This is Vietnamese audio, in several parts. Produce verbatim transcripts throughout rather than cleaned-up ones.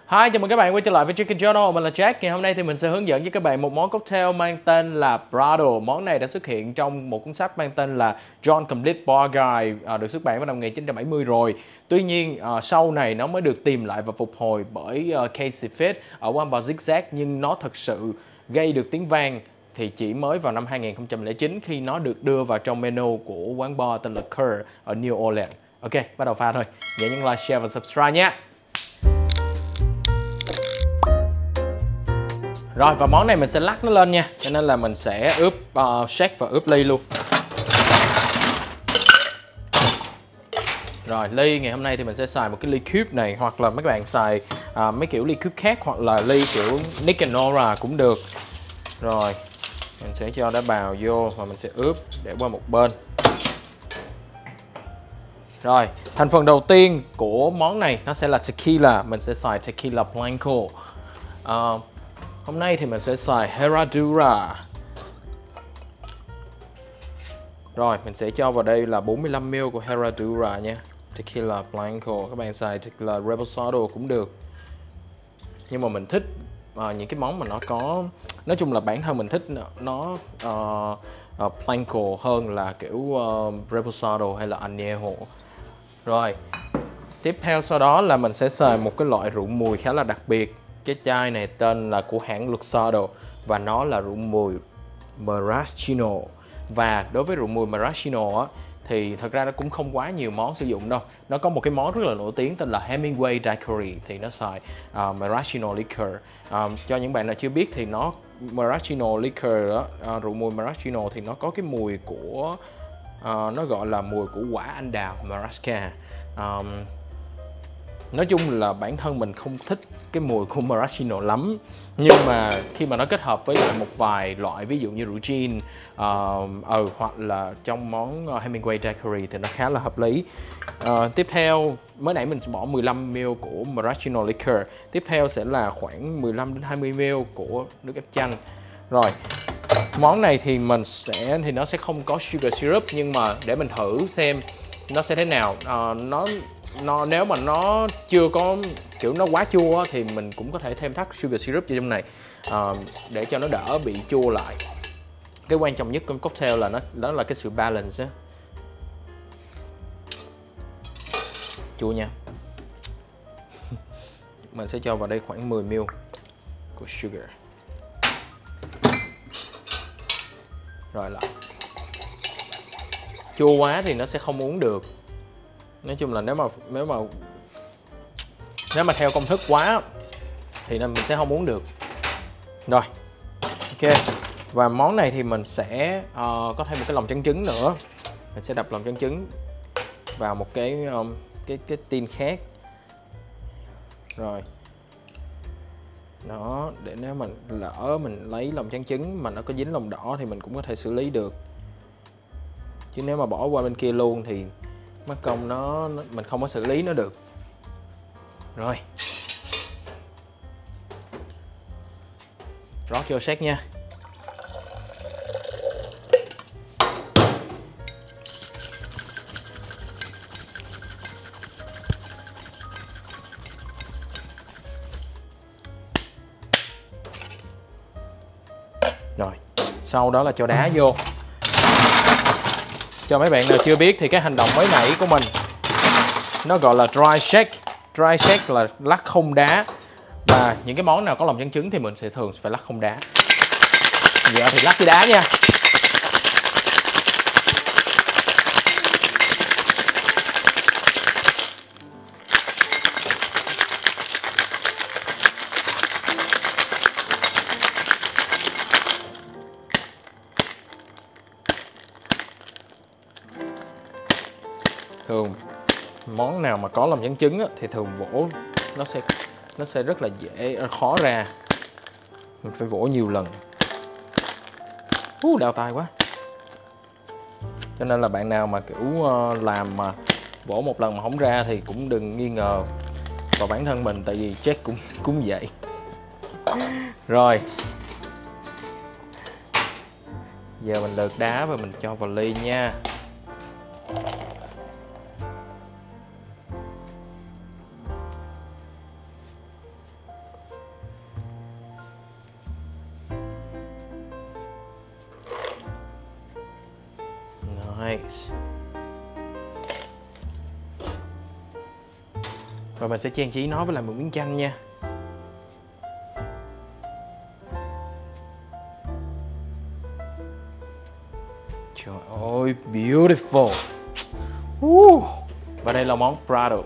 Hi, chào mừng các bạn quay trở lại với Chicken Journal. Mình là Jack. Ngày hôm nay thì mình sẽ hướng dẫn với các bạn một món cocktail mang tên là Brado. Món này đã xuất hiện trong một cuốn sách mang tên là John Complete Bar Guide, à, được xuất bản vào năm một nghìn chín trăm bảy mươi rồi. Tuy nhiên à, sau này nó mới được tìm lại và phục hồi bởi uh, Casey Fitz ở quán bar Zigzag, nhưng nó thật sự gây được tiếng vang thì chỉ mới vào năm hai nghìn không trăm lẻ chín khi nó được đưa vào trong menu của quán bar tên là Kerr ở New Orleans. Ok, bắt đầu pha thôi. Nhớ nhấn like, share và subscribe nhé. Rồi, và món này mình sẽ lắc nó lên nha, cho nên là mình sẽ ướp uh, shake và ướp ly luôn. Rồi, ly ngày hôm nay thì mình sẽ xài một cái ly cube này, hoặc là mấy bạn xài uh, mấy kiểu ly cube khác, hoặc là ly kiểu Nick and Nora cũng được. Rồi, mình sẽ cho đá bào vô và mình sẽ ướp để qua một bên. Rồi, thành phần đầu tiên của món này nó sẽ là tequila. Mình sẽ xài tequila blanco. uh, Hôm nay thì mình sẽ xài Herradura. Rồi, mình sẽ cho vào đây là bốn mươi lăm mi li lít của Herradura nha. Tequila Blanco, các bạn xài tequila Reposado cũng được. Nhưng mà mình thích uh, những cái món mà nó có, nói chung là bản thân mình thích nó uh, uh, Blanco hơn là kiểu uh, Reposado hay là Añejo. Rồi, tiếp theo sau đó là mình sẽ xài một cái loại rượu mùi khá là đặc biệt. Cái chai này tên là của hãng Luxardo và nó là rượu mùi Maraschino. Và đối với rượu mùi Maraschino á, thì thật ra nó cũng không quá nhiều món sử dụng đâu. Nó có một cái món rất là nổi tiếng tên là Hemingway Daiquiri thì nó xài uh, Maraschino liquor. Uh, cho những bạn nào chưa biết thì nó Maraschino liquor đó, uh, rượu mùi Maraschino thì nó có cái mùi của uh, nó gọi là mùi của quả anh đào Marasca. Um, Nói chung là bản thân mình không thích cái mùi của Maraschino lắm, nhưng mà khi mà nó kết hợp với lại một vài loại ví dụ như rượu gin uh, ừ, hoặc là trong món Hemingway Daiquiri thì nó khá là hợp lý. Uh, tiếp theo mới nãy mình bỏ mười lăm mi li lít của Maraschino liquor. Tiếp theo sẽ là khoảng mười lăm đến hai mươi mi li lít của nước ép chanh. Rồi, món này thì mình sẽ thì nó sẽ không có sugar syrup, nhưng mà để mình thử xem nó sẽ thế nào. Uh, nó Nó, nếu mà nó chưa có kiểu nó quá chua thì mình cũng có thể thêm thắt sugar syrup vào trong này uh, để cho nó đỡ bị chua lại. Cái quan trọng nhất của cocktail là nó đó là cái sự balance á. Chua nha. Mình sẽ cho vào đây khoảng mười mi li lít của sugar. Rồi lại. Chua quá thì nó sẽ không uống được. Nói chung là nếu mà nếu mà nếu mà theo công thức quá thì mình sẽ không uống được. Rồi, ok. Và món này thì mình sẽ uh, có thêm một cái lòng trắng trứng nữa. Mình sẽ đập lòng trắng trứng vào một cái um, cái cái tin khác. Rồi. Đó, để nếu mình lỡ mình lấy lòng trắng trứng mà nó có dính lòng đỏ thì mình cũng có thể xử lý được. Chứ nếu mà bỏ qua bên kia luôn thì mất công nó, nó mình không có xử lý nó được. Rồi, rót vô shake nha. Rồi, sau đó là cho đá vô. Cho mấy bạn nào chưa biết thì cái hành động mới nãy của mình nó gọi là dry shake. Dry shake là lắc không đá. Và những cái món nào có lòng trắng trứng thì mình sẽ thường phải lắc không đá. Giờ thì lắc với đá nha. Thường món nào mà có lòng trắng trứng á, thì thường vỗ nó sẽ nó sẽ rất là dễ khó ra. Mình phải vỗ nhiều lần. Uh, đau tay quá. Cho nên là bạn nào mà kiểu làm mà vỗ một lần mà không ra thì cũng đừng nghi ngờ vào bản thân mình, tại vì Jack cũng cũng vậy. Rồi, giờ mình lượt đá và mình cho vào ly nha. mayonnaise. Rồi mình sẽ trang trí nó với lại một miếng chanh nha. Trời ơi, beautiful. Uh. Và đây là món Prado.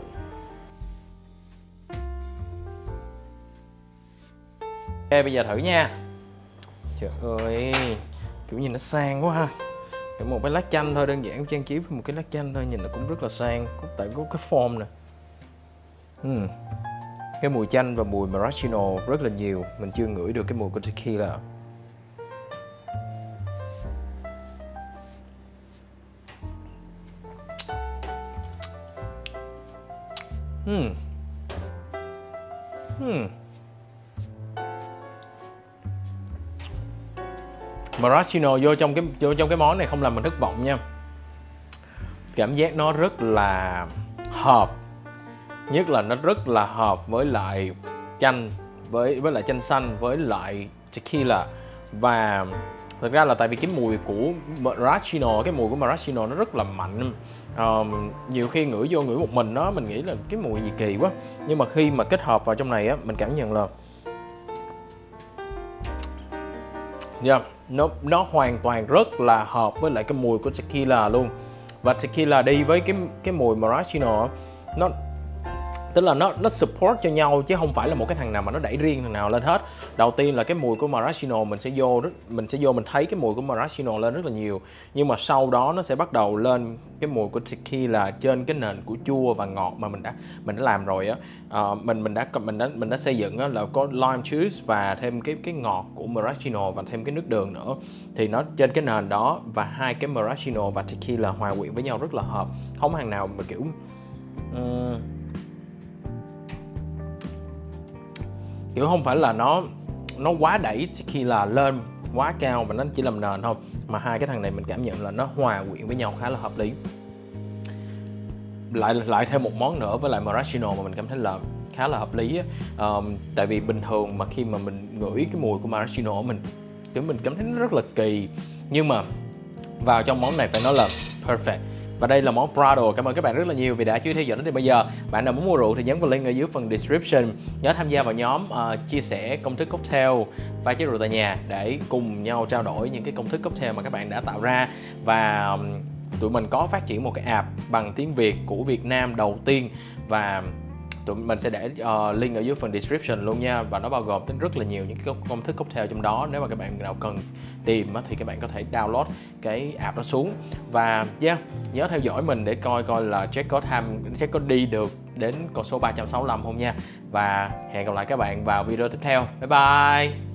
Ok, bây giờ thử nha. Trời ơi, kiểu nhìn nó sang quá ha. Chỉ một cái lá chanh thôi, đơn giản trang trí với một cái lá chanh thôi, nhìn nó cũng rất là sang. Tại có cái form nè. uhm. Cái mùi chanh và mùi maraschino rất là nhiều. Mình chưa ngửi được cái mùi của tequila. Hmm. Hmm. Maraschino vô trong cái vô trong cái món này không làm mình thất vọng nha. Cảm giác nó rất là hợp, nhất là nó rất là hợp với lại chanh, với với lại chanh xanh, với lại tequila. Và thực ra là tại vì cái mùi của maraschino, cái mùi của maraschino nó rất là mạnh. Um, nhiều khi ngửi vô ngửi một mình đó mình nghĩ là cái mùi gì kỳ quá, nhưng mà khi mà kết hợp vào trong này á, mình cảm nhận là yeah, nó nó hoàn toàn rất là hợp với lại cái mùi của tequila luôn. Và tequila đi với cái cái mùi maraschino, nó tức là nó nó support cho nhau, chứ không phải là một cái thằng nào mà nó đẩy riêng thằng nào lên hết. Đầu tiên là cái mùi của maraschino mình sẽ vô rất mình sẽ vô mình thấy cái mùi của maraschino lên rất là nhiều, nhưng mà sau đó nó sẽ bắt đầu lên cái mùi của tequila trên cái nền của chua và ngọt mà mình đã mình đã làm rồi á. À, mình mình đã mình đã mình đã xây dựng á, là có lime juice và thêm cái cái ngọt của maraschino và thêm cái nước đường nữa, thì nó trên cái nền đó, và hai cái maraschino và tequila hòa quyện với nhau rất là hợp. Không hàng nào mà kiểu um, kiểu không phải là nó nó quá đẩy tequila lên quá cao mà nó chỉ làm nền thôi, mà hai cái thằng này mình cảm nhận là nó hòa quyện với nhau khá là hợp lý. Lại lại thêm một món nữa với lại maraschino mà mình cảm thấy là khá là hợp lý á. Um, tại vì bình thường mà khi mà mình ngửi cái mùi của maraschino của mình, kiểu mình cảm thấy nó rất là kỳ, nhưng mà vào trong món này phải nói là perfect. Và đây là món Prado. Cảm ơn các bạn rất là nhiều vì đã chú ý theo dõi đến bây giờ. Bạn nào muốn mua rượu thì nhấn vào link ở dưới phần description. Nhớ tham gia vào nhóm uh, chia sẻ công thức cocktail pha chế rượu tại nhà để cùng nhau trao đổi những cái công thức cocktail mà các bạn đã tạo ra. Và um, tụi mình có phát triển một cái app bằng tiếng Việt của Việt Nam đầu tiên, và tụi mình sẽ để uh, link ở dưới phần description luôn nha. Và nó bao gồm đến rất là nhiều những cái công thức cocktail trong đó. Nếu mà các bạn nào cần tìm thì các bạn có thể download cái app đó xuống. Và yeah, nhớ theo dõi mình để coi coi là Jack có tham Jack có đi được đến con số ba trăm sáu mươi lăm không nha. Và hẹn gặp lại các bạn vào video tiếp theo. Bye bye.